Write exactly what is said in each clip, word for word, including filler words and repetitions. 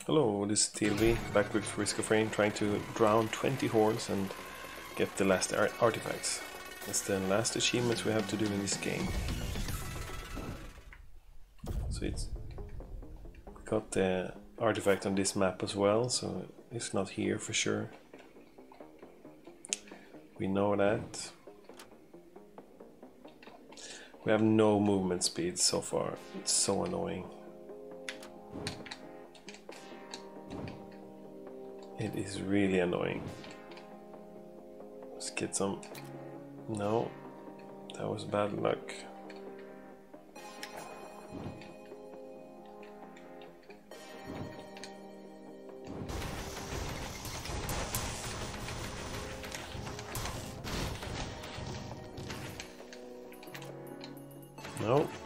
Hello, this is T L V, back with Risk of Rain, trying to drown twenty hordes and get the last ar artifacts. That's the last achievements we have to do in this game. So it's got the artifact on this map as well, so it's not here for sure. We know that. We have no movement speed so far. It's so annoying. It is really annoying. Let's get some... No, that was bad luck. No.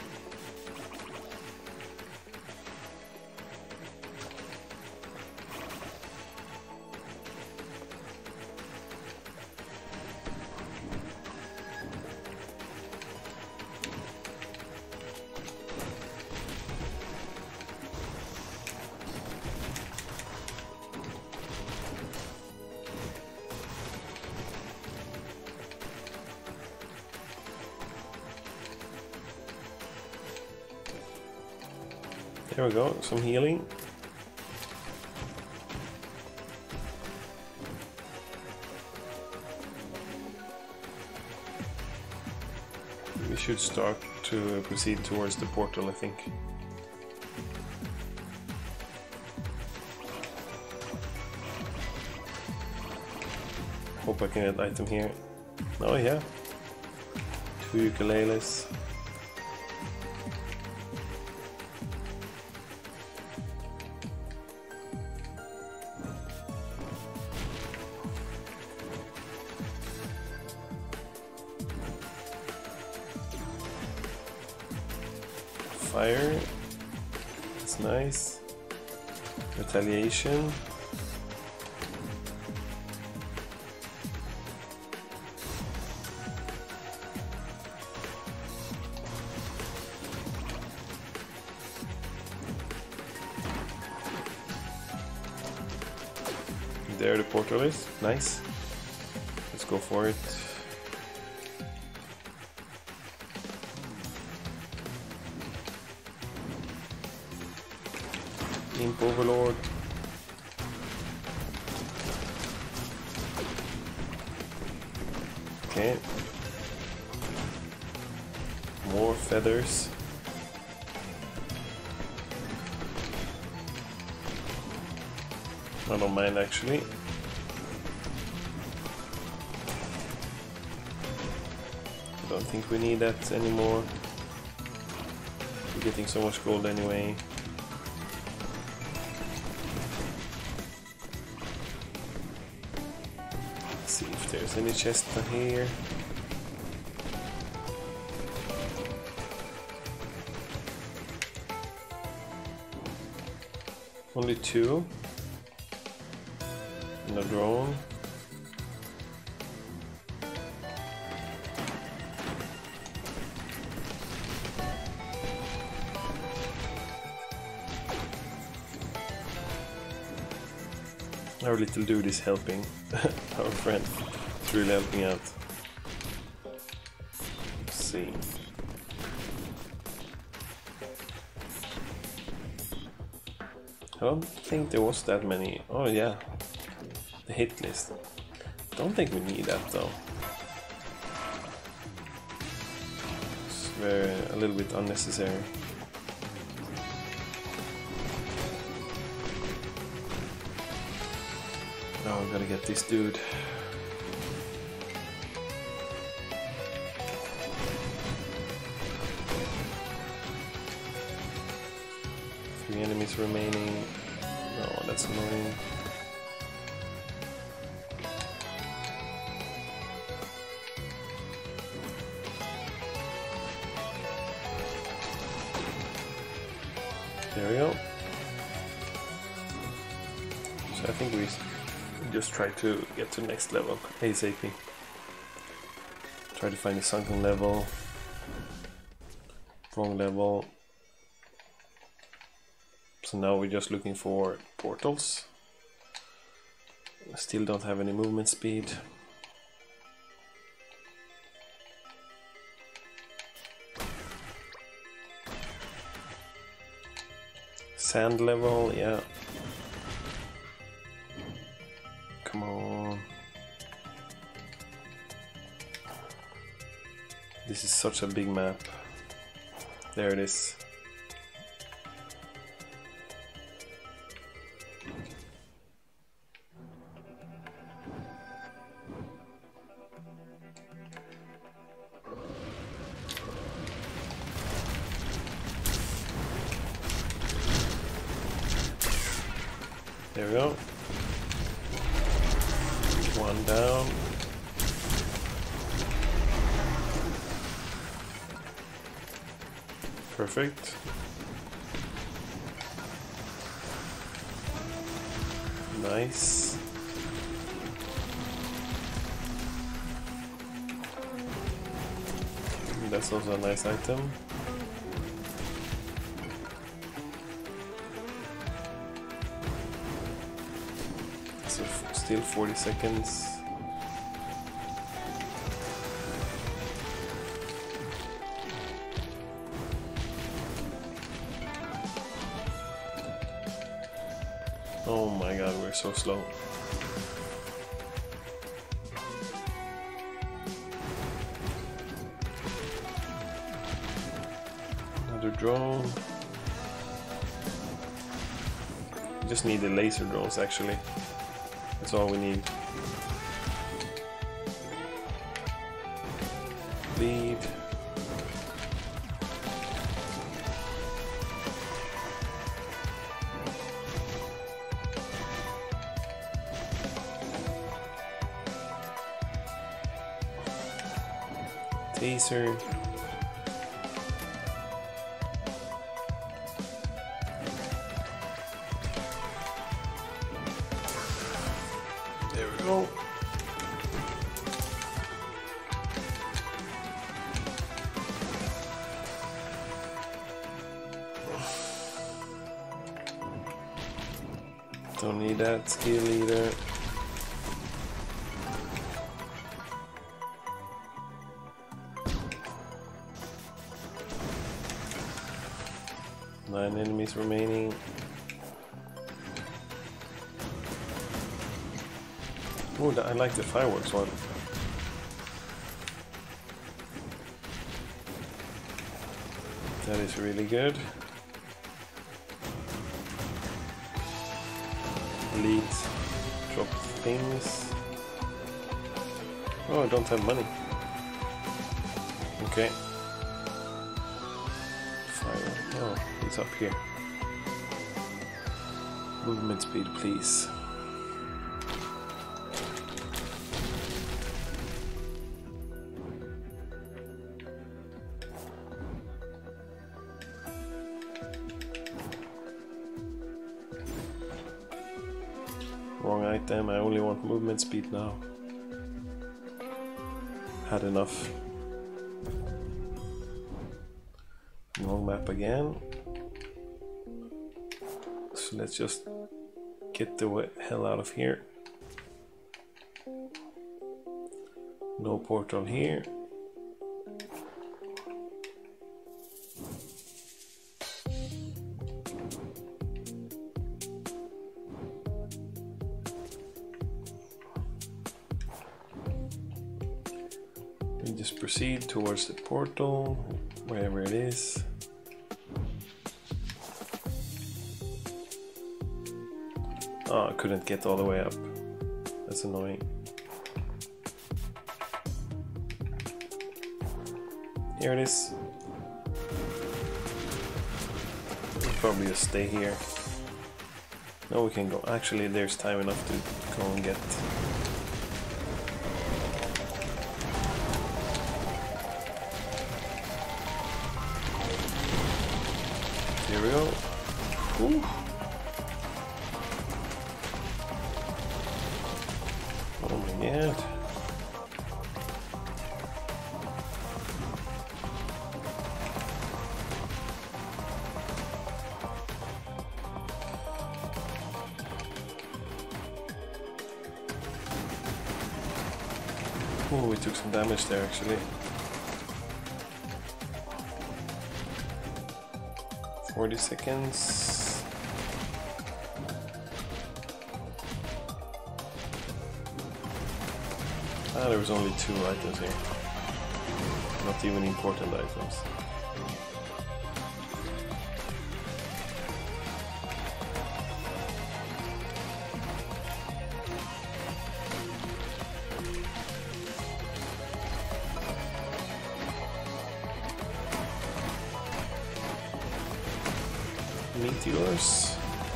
There we go, some healing. We should start to proceed towards the portal, I think. Hope I can get an item here. Oh yeah. Two ukuleles. Fire, it's nice. Retaliation. There the portal is, nice. Let's go for it. Imp Overlord. Okay. More feathers. I don't mind actually. I don't think we need that anymore. We're getting so much gold anyway. See if there's any chest here. Only two. And a drone. Our little dude is helping. Our friend is really helping out. Let's see. I don't think there was that many. Oh yeah, the hit list. Don't think we need that though. It's very a little bit unnecessary. Oh, we gotta get this dude. Three enemies remaining. No, that's annoying. There we go. So I think we just try to get to the next level ASAP. Try to find the sunken level, wrong level, So now we're just looking for portals. Still don't have any movement speed. Sand level, yeah. Come on. This is such a big map. There it is. There we go. One down. Perfect. Nice. That's also a nice item. So still forty seconds. Oh my god, we're so slow. Another drone. We just need the laser drones actually. That's all we need. Lead. Taser. There we go. Don't need that skill either. Nine enemies remaining. Oh, I like the fireworks one. That is really good. Leads, drop things. Oh, I don't have money. Okay. Fire. Oh, he's up here. Movement speed, please. Wrong item, I only want movement speed now. Had enough. Wrong map again. So let's just get the hell out of here. No portal here. We just proceed towards the portal, wherever it is. Oh, I couldn't get all the way up. That's annoying. Here it is. We'll probably just stay here. No, we can go. Actually, there's time enough to go and get. Here we go. Ooh. Oh my god. Oh, we took some damage there actually. forty seconds. Ah, there was only two items here. Not even important items. Meteors.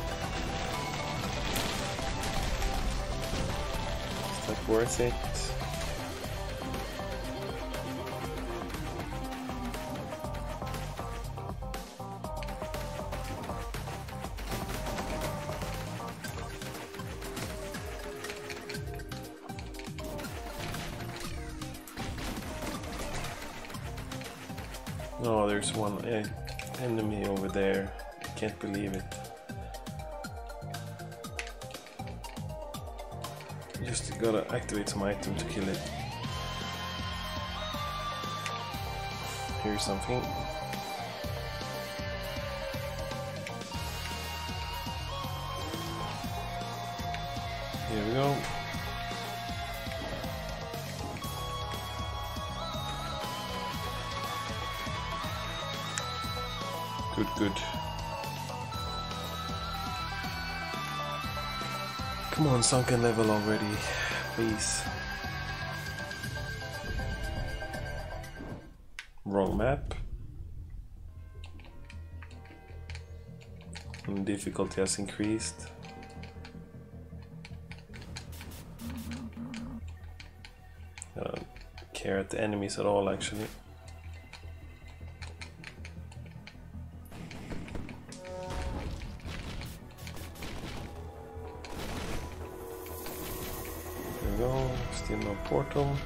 Is that worth it? Oh, there's one uh, enemy over there. Can't believe it. Just gotta activate some item to kill it. Here's something. Here we go. Good, good. Come on, sunken level already, please. Wrong map. And difficulty has increased. I don't care at the enemies at all, actually. Go, still no portal.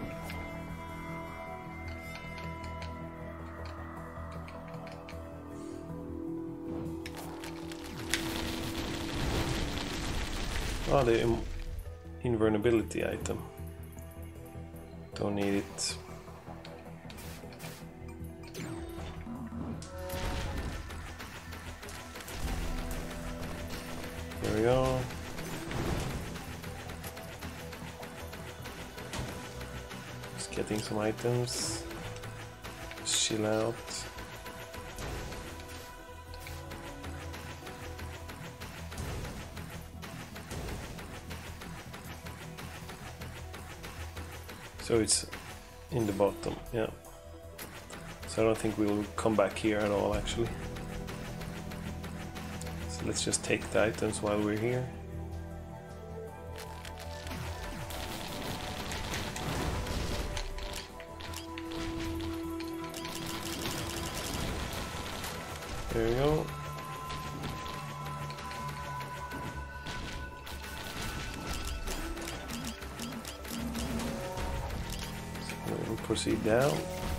Oh, the im invulnerability item. Don't need it. There we go. Getting some items, chill out. So it's in the bottom, yeah. So I don't think we will come back here at all, actually. So let's just take the items while we're here. There we go. So we'll proceed down.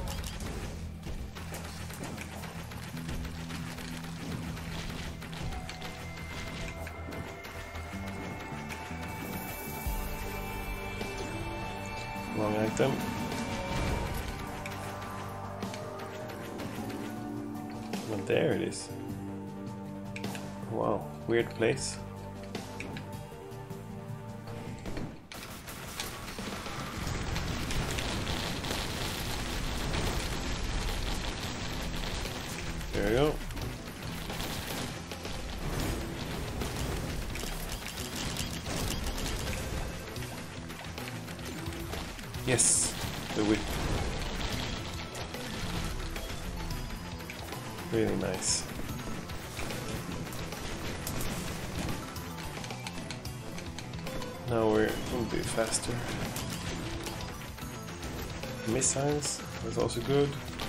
Long item. Well, there it is. Wow, weird place. There we go. Yes, the whip. Really nice. Now we're a little bit faster. Missiles, that's also good.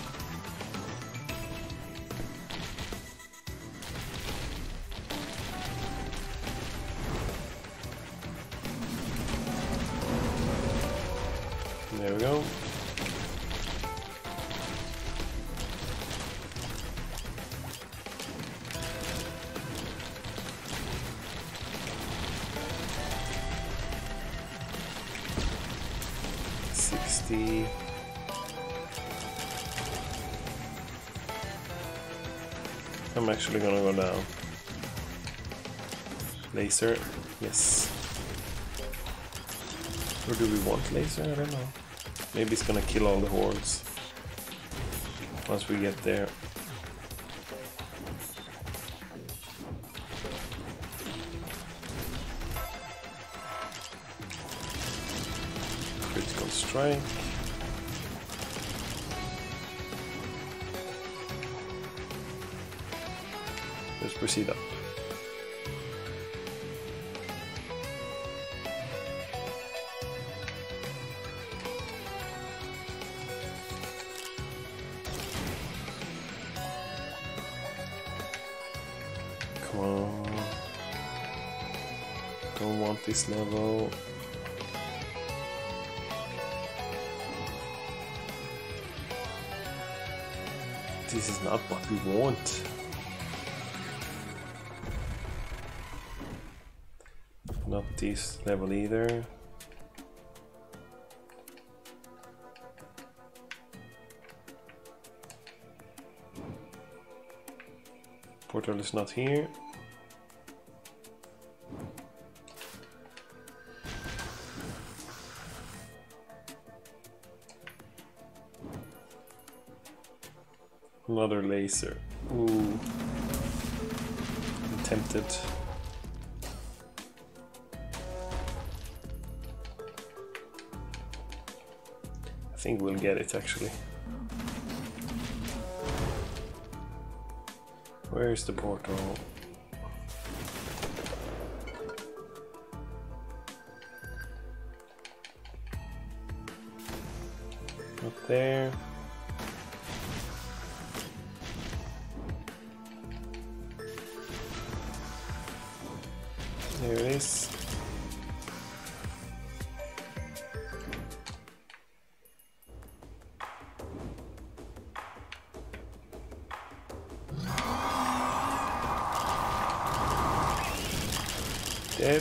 There we go. sixty. I'm actually gonna go down. Laser, yes. Or do we want laser? I don't know. Maybe it's gonna kill all the hordes once we get there. Critical strike. Let's proceed up. Come on. Don't want this level. This is not what we want. Not this level either. Portal is not here. Another laser. Ooh. I'm tempted. I think we'll get it actually. Where is the portal? Up there. There it is. Dead.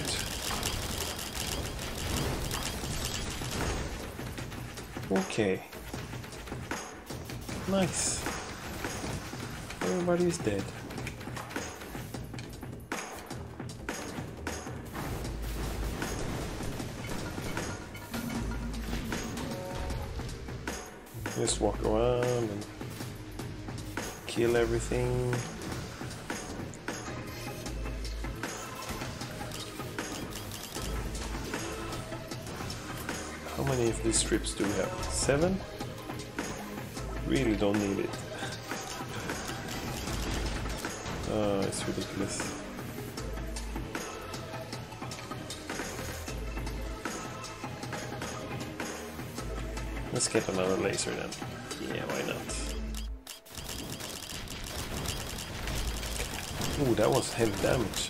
Okay. Nice. Everybody is dead. Just walk around and kill everything. How many of these strips do we have? Seven? Really don't need it. Oh, it's ridiculous. Let's get another laser then. Yeah, why not? Ooh, that was heavy damage.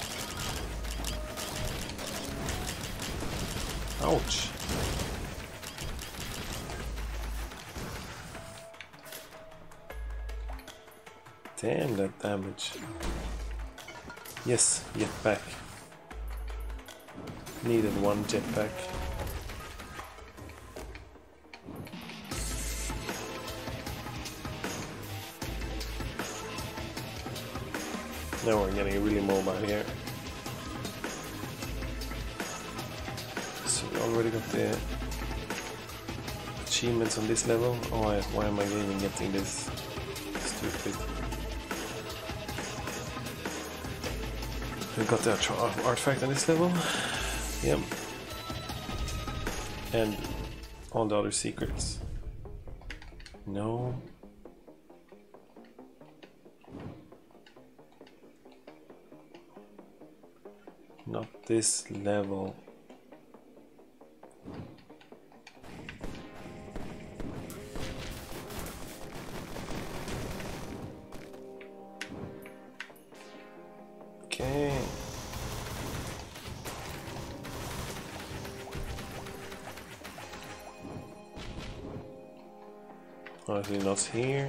Ouch. Damn, that damage. Yes, jetpack. Needed one jetpack. Now we're getting really mobile here. So we already got the achievements on this level. Oh, why, why am I even getting this? Stupid. We got the artifact on this level. Yep. And all the other secrets. No. Not this level. Okay. Obviously not here.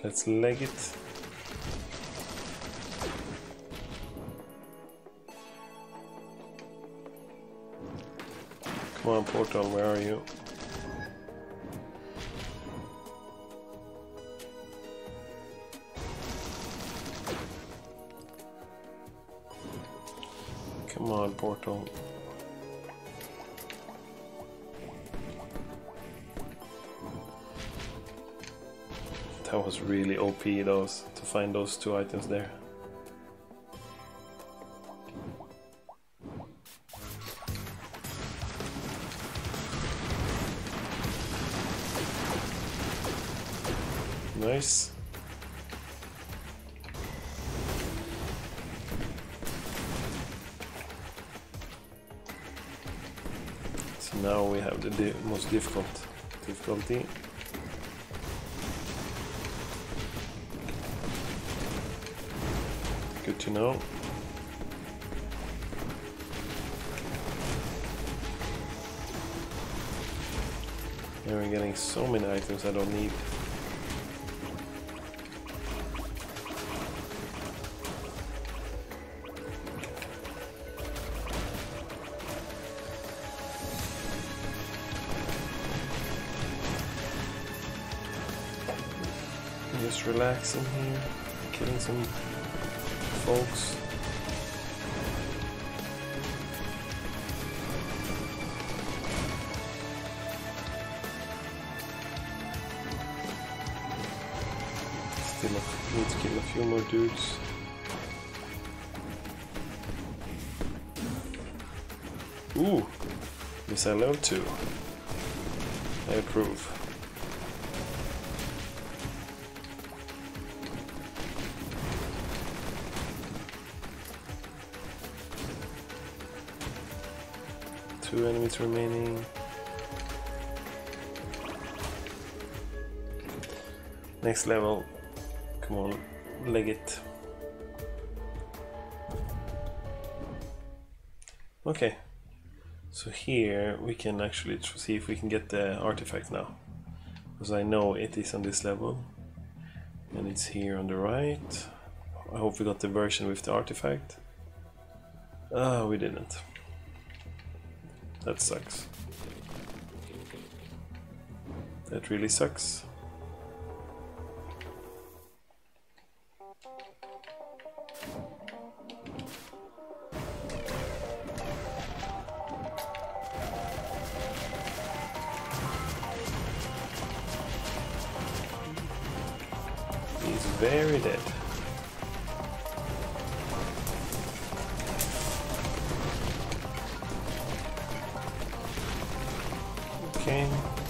Let's leg it. Come on, Portal, where are you? Come on, Portal. That was really O P, those, to find those two items there. Nice. So now we have the di most difficult difficulty. Good to know. And we're getting so many items I don't need. Just relaxing here, killing some folks. Still need to kill a few more dudes. Ooh, missile level two. I approve. Two enemies remaining. Next level. Come on, leg it. Okay. So here we can actually see if we can get the artifact now. Because I know it is on this level. And it's here on the right. I hope we got the version with the artifact. Ah, we didn't. That sucks. That really sucks. He's very dead. Okay.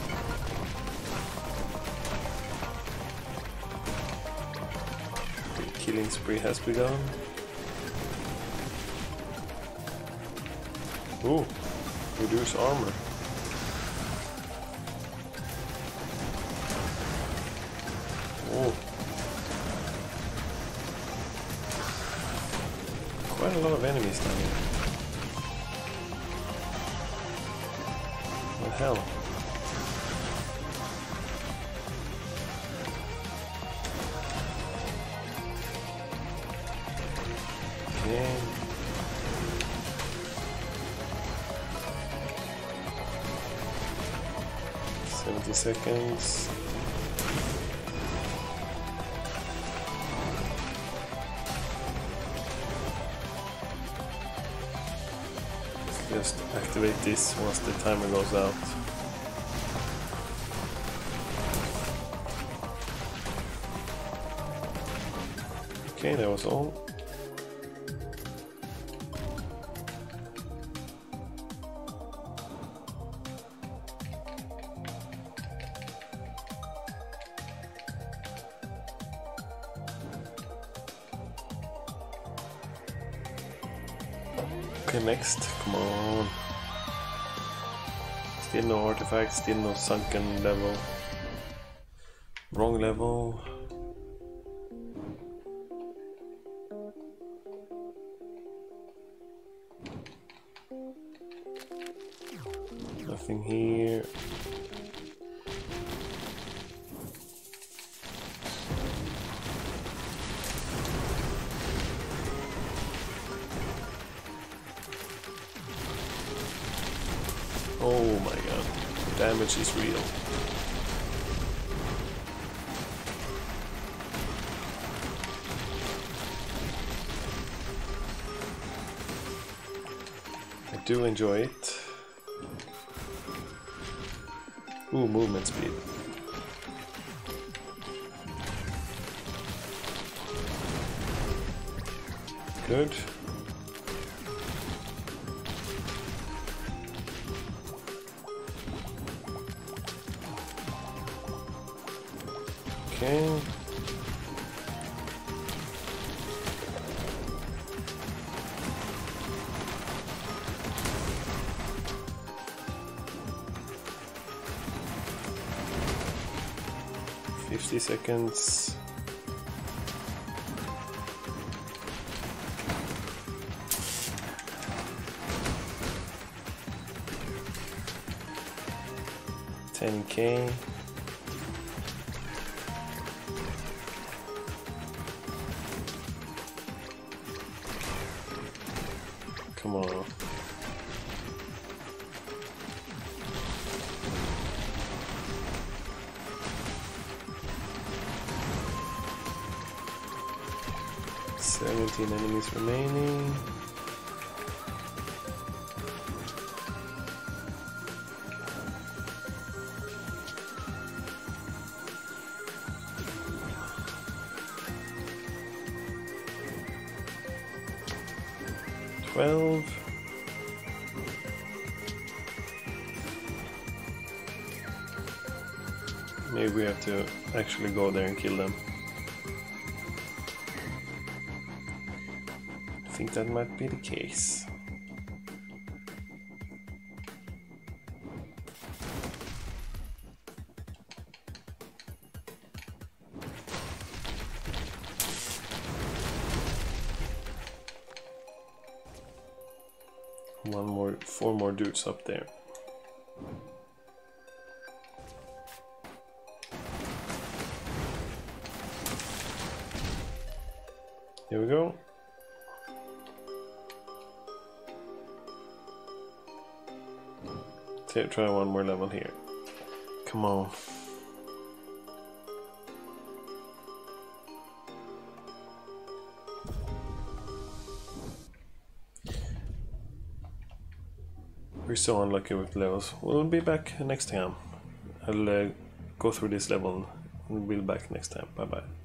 The killing spree has begun. Ooh, reduce armor. Oh, quite a lot of enemies down here. What the hell? Okay. Seventy seconds. Just activate this once the timer goes out. Okay, that was all. Okay, next, come on. Still no artifact, still no sunken level. Wrong level. Nothing here. Oh my god, the damage is real. I do enjoy it. Ooh, movement speed. Good. Okay. Fifty seconds. ten K. Come on. Seventeen enemies remaining. Twelve. Maybe we have to actually go there and kill them. I think that might be the case. One more, four more dudes up there. Here we go. Try one more level here. Come on. We're so unlucky with levels. We'll be back next time. I'll uh, go through this level and we'll be back next time. Bye bye.